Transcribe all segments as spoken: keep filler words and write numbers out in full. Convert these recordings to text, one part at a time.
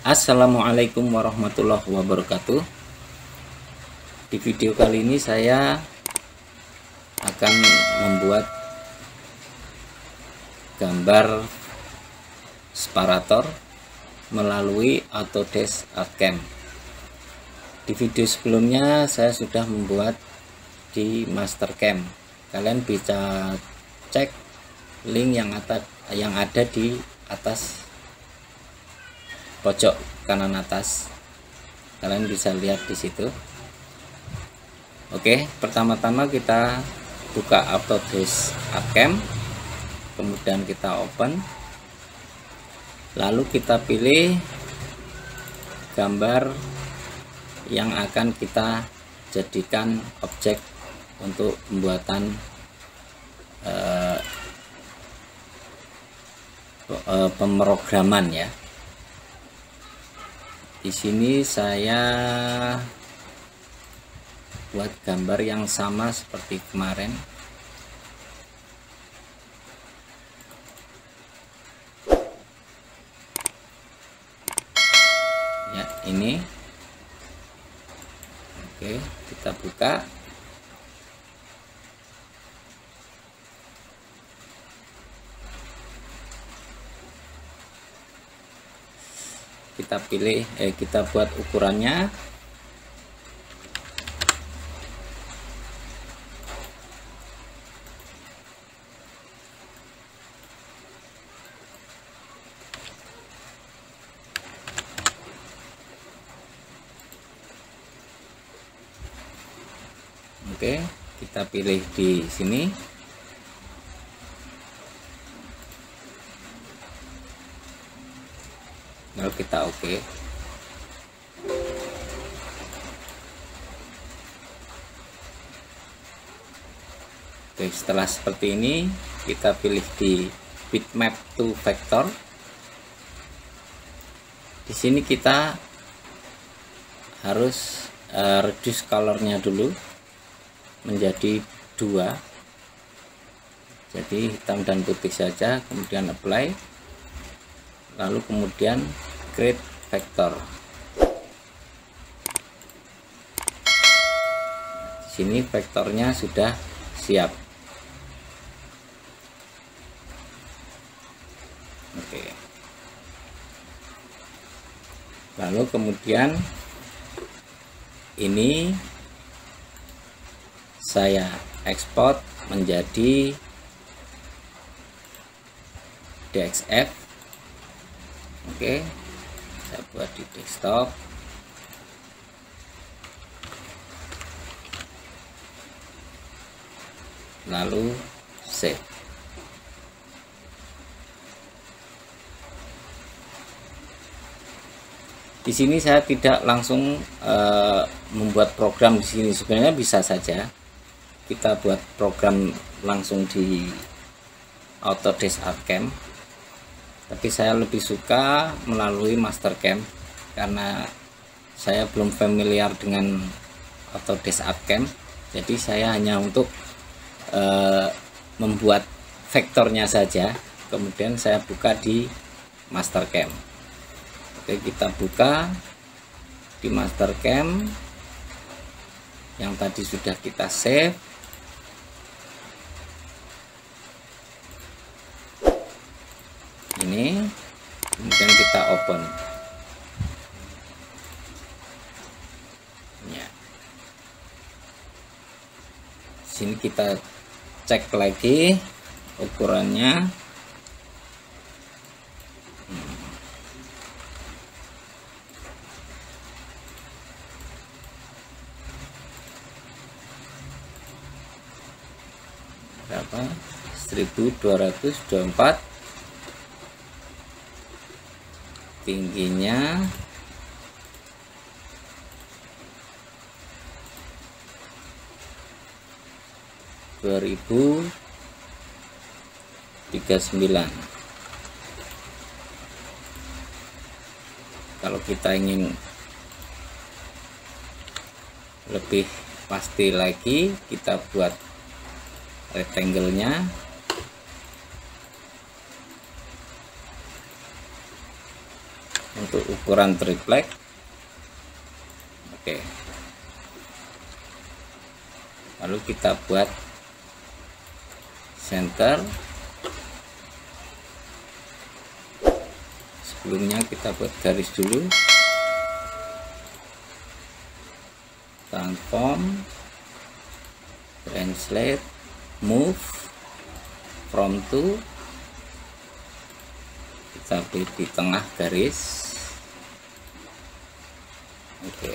Assalamualaikum warahmatullahi wabarakatuh. Di video kali ini saya akan membuat gambar separator melalui Autodesk ArtCam. Di video sebelumnya saya sudah membuat di Mastercam. Kalian bisa cek link yang ada yang ada di atas pojok kanan atas, kalian bisa lihat di situ. Oke, pertama-tama kita buka Autodesk ArtCam, kemudian kita open, lalu kita pilih gambar yang akan kita jadikan objek untuk pembuatan eh, eh, pemrograman ya. Di sini saya buat gambar yang sama seperti kemarin. Ya, ini. Oke, kita buka. Kita pilih eh kita buat ukurannya. Oke, kita pilih di sini. Lalu kita oke. Oke, setelah seperti ini kita pilih di bitmap to vector. Di sini kita harus uh, reduce colornya dulu menjadi dua, jadi hitam dan putih saja, kemudian apply, lalu kemudian create vector. Di sini vektornya sudah siap. Oke. Lalu kemudian ini saya ekspor menjadi D X F. Oke, saya buat di desktop. Lalu save. Di sini saya tidak langsung uh, membuat program di sini. Sebenarnya bisa saja kita buat program langsung di Autodesk ArtCam, tapi saya lebih suka melalui Mastercam karena saya belum familiar dengan Autodesk ArtCam. Jadi saya hanya untuk uh, membuat vektornya saja, kemudian saya buka di Mastercam. Oke, kita buka di Mastercam yang tadi sudah kita save. Ini, kemudian kita open ya. Sini kita cek lagi ukurannya. hmm. Berapa? seribu dua ratus dua puluh empat. Tingginya dua ribu tiga puluh sembilan. Kalau kita ingin lebih pasti lagi, kita buat rectangle-nya. untuk ukuran triplek. Oke, lalu kita buat center. Sebelumnya kita buat garis dulu, transform, translate, move from to, kita pilih di tengah garis. Oke,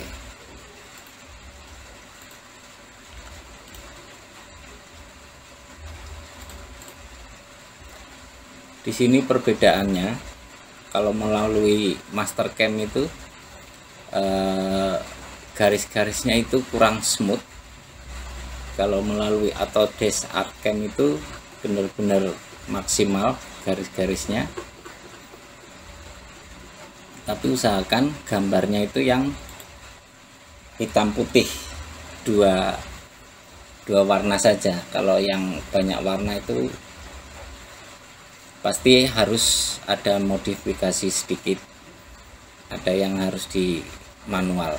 di sini perbedaannya, kalau melalui Mastercam itu eh, garis-garisnya itu kurang smooth. Kalau melalui Autodesk Artcam itu benar-benar maksimal garis-garisnya. Tapi usahakan gambarnya itu yang hitam putih, dua dua warna saja. Kalau yang banyak warna itu pasti harus ada modifikasi sedikit, ada yang harus di manual.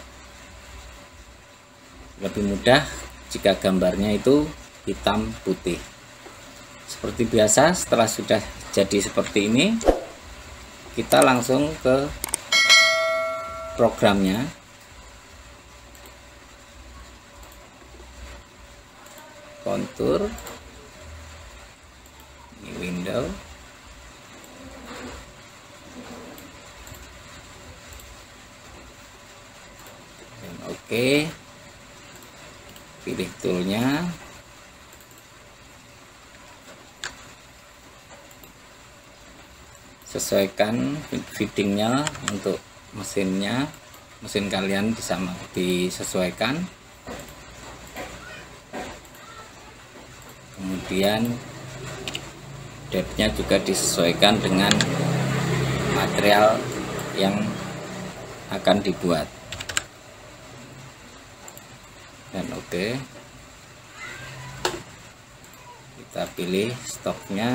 Lebih mudah jika gambarnya itu hitam putih. Seperti biasa, setelah sudah jadi seperti ini, kita langsung ke programnya. Kontur, ini window, dan oke, pilih toolnya, sesuaikan fittingnya untuk mesinnya, mesin kalian bisa disesuaikan. Kemudian depthnya juga disesuaikan dengan material yang akan dibuat. Dan oke, kita pilih stoknya.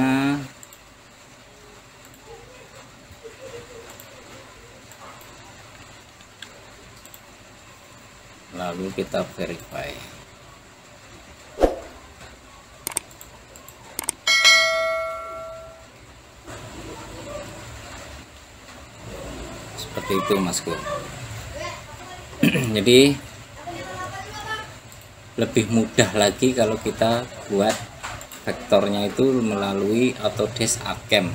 Lalu kita verify. Seperti itu Masku. Jadi lebih mudah lagi kalau kita buat vektornya itu melalui Autodesk Artcam.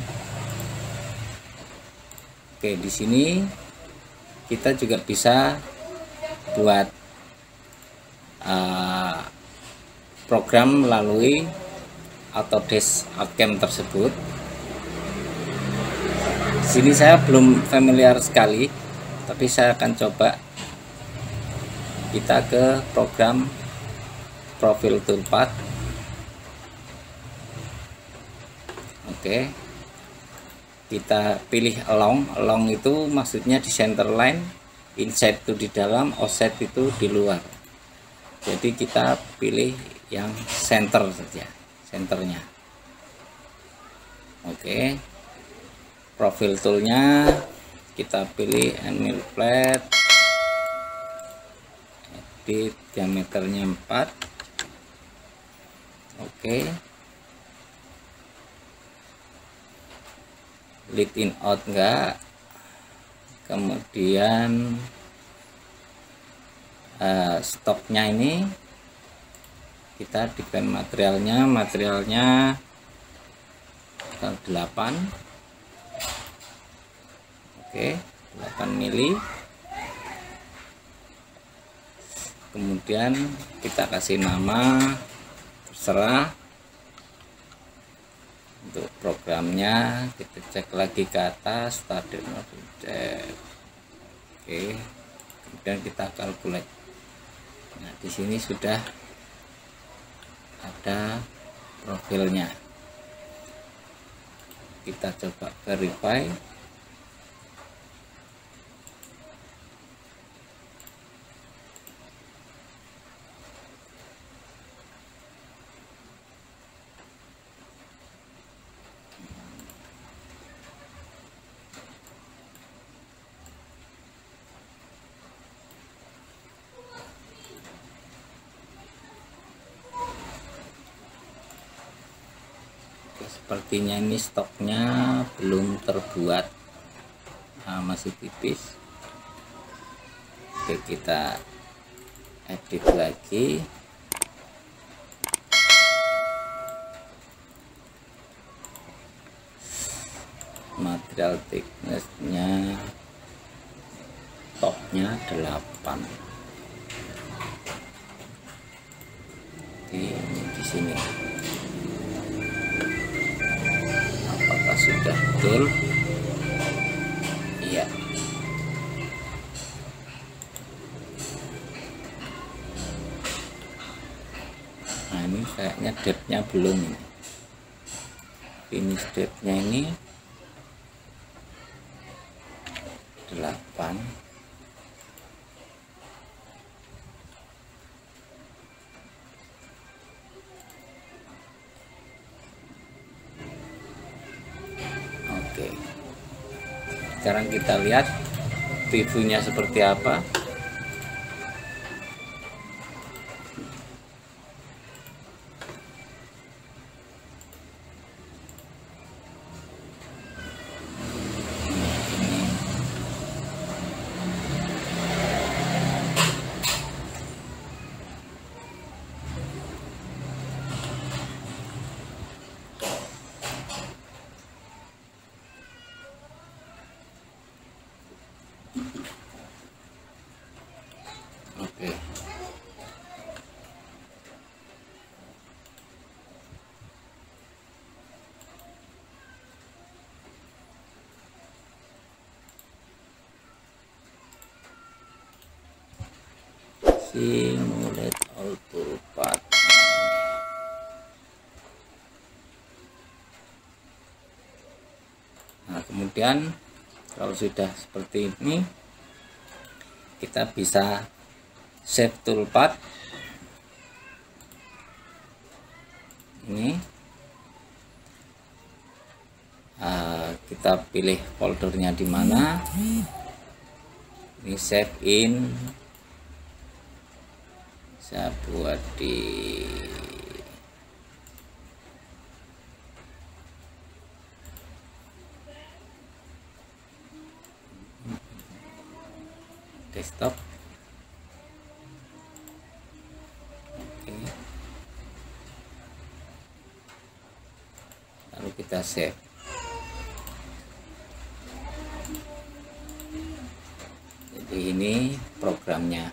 Oke, di sini kita juga bisa buat uh, program melalui Autodesk Artcam tersebut. Di sini saya belum familiar sekali, tapi saya akan coba. Kita ke program profil toolpath. Oke, kita pilih along. Along itu maksudnya di center line, inside itu di dalam, offset itu di luar. Jadi kita pilih yang center saja, centernya. Oke, profil toolnya kita pilih angle flat, edit diameternya empat. Oke, lead in out enggak. Kemudian uh, stoknya ini kita define materialnya, materialnya delapan. Oke, delapan mili. Kemudian kita kasih nama, terserah. Untuk programnya kita cek lagi ke atas, starter model cek. Oke, kemudian kita calculate. Nah, di sini sudah ada profilnya. Kita coba verify. sepertinya ini stoknya belum terbuat, nah, masih tipis. Oke, kita edit lagi. Material thicknessnya topnya delapan. Di, di sini apakah sudah betul? Iya. Nah, ini kayaknya depthnya belum ini. Finish depthnya ini delapan. Oke, sekarang kita lihat previewnya seperti apa. Oke. Simulate all toolpath. Nah, kemudian kalau sudah seperti ini, kita bisa save toolpath. Ini uh, kita pilih foldernya di mana. Ini save in, saya buat di desktop. Oke. Lalu kita save. Jadi ini programnya.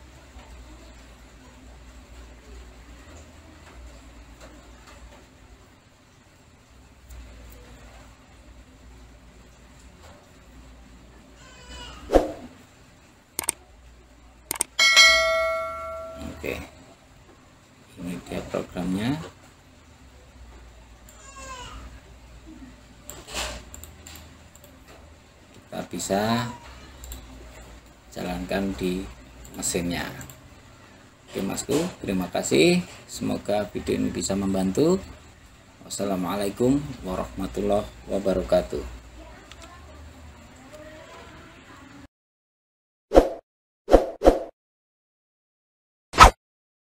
Oke, ini dia programnya. Kita bisa jalankan di mesinnya. Oke Masku, terima kasih. Semoga video ini bisa membantu. Wassalamualaikum warahmatullahi wabarakatuh.